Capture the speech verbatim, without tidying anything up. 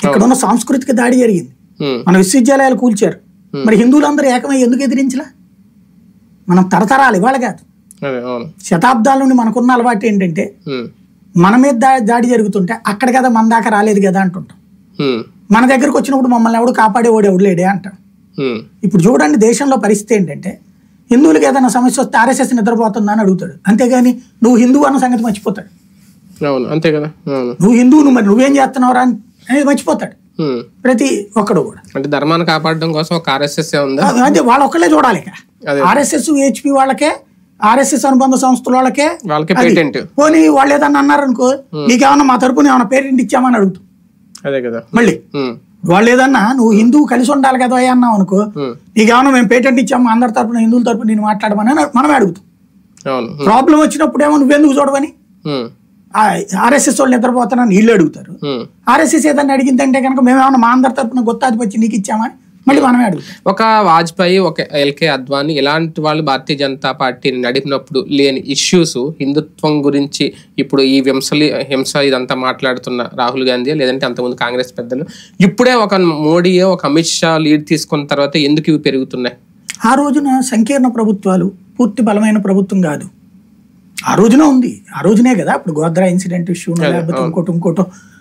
ఇక్కడ ఉన్న సాంస్కృతిక దాడి జరిగింది, మన విశ్వవిద్యాలయాలు కూల్చారు. మరి హిందువులందరూ ఏకమై ఎందుకు ఎదిరించలా? మనం తరతరాలు ఇవాళ కాదు, శతాబ్దాల నుండి మనకున్న అలవాటు ఏంటంటే మన మీద దాడి జరుగుతుంటే అక్కడ కదా మన దాకా రాలేదు కదా అంటుంటాం. మన దగ్గరకు వచ్చినప్పుడు మమ్మల్ని ఎవడు కాపాడేవాడు ఎవడు లేడే అంటాం. ఇప్పుడు చూడండి దేశంలో పరిస్థితి ఏంటంటే హిందువులకు ఏదైనా సమస్య వస్తే ఆర్ఎస్ఎస్ నిద్రపోతుందా అని అడుగుతాడు, అంతేగాని నువ్వు హిందువు అన్న సంగతి మర్చిపోతాడు. అంతే కదా, నువ్వు హిందువు నువ్వు మరి నువ్వేం చేస్తున్నావురా అనేది మర్చిపోతాడు ప్రతి ఒక్కడు కూడా. అంటే ధర్మాన్ని కాపాడడం కోసం ఒక ఆర్ఎస్ఎస్ ఉందా అంటే వాళ్ళ ఒక్కళ్ళే చూడాలి. ఆర్ఎస్ఎస్ హెచ్పి వాళ్ళకే, ఆర్ఎస్ఎస్ అనుబంధ సంస్థల వాళ్ళకే వాళ్ళకే పేటెంట్. పోనీ వాళ్ళు ఏదన్నా అన్నారనుకో, నీకేమన్నా మా తరపున ఏమన్నా పేటెంట్ ఇచ్చామని అడుగుతాం. అదే కదా, మళ్ళీ వాళ్ళు ఏదన్నా నువ్వు హిందువు కలిసి ఉండాలి కదా అన్నావు అనుకో, నీకేమన్నా మేము పేటెంట్ ఇచ్చాము అందరి తరపున హిందువుల తరపున నేను మాట్లాడమని మనమే అడుగుతాం. ప్రాబ్లం వచ్చినప్పుడు ఏమో నువ్వెందుకు చూడవని ఆర్ఎస్ఎస్ వాళ్ళు నిద్రపోతానని వీళ్ళు అడుగుతారు. ఆర్ఎస్ఎస్ ఏదన్నా అడిగిందంటే కనుక మేమేమన్నా మా అందరి తరపున గుత్తాధిపత్యం నీకు ఇచ్చామని మళ్ళీ మనమే అడుగుతాం. ఒక వాజ్పేయి, ఒక ఎల్కే అద్వానీ ఇలాంటి వాళ్ళు భారతీయ జనతా పార్టీని నడిపినప్పుడు లేని ఇష్యూస్ హిందుత్వం గురించి ఇప్పుడు ఈ హింసలి హింస ఇదంతా మాట్లాడుతున్న రాహుల్ గాంధీ లేదంటే అంతకుముందు కాంగ్రెస్ పెద్దలు, ఇప్పుడే ఒక మోడీయే ఒక అమిత్ షా లీడ్ తీసుకున్న తర్వాత ఎందుకు ఇవి పెరుగుతున్నాయి? ఆ రోజున సంకీర్ణ ప్రభుత్వాలు పూర్తి బలమైన ప్రభుత్వం కాదు, ఆ రోజున ఉంది. ఆ రోజునే కదా ఇప్పుడు గోద్రా ఇన్సిడెంట్ ఇష్యూ లేకపోతే ఇంకోటి ఇంకోటో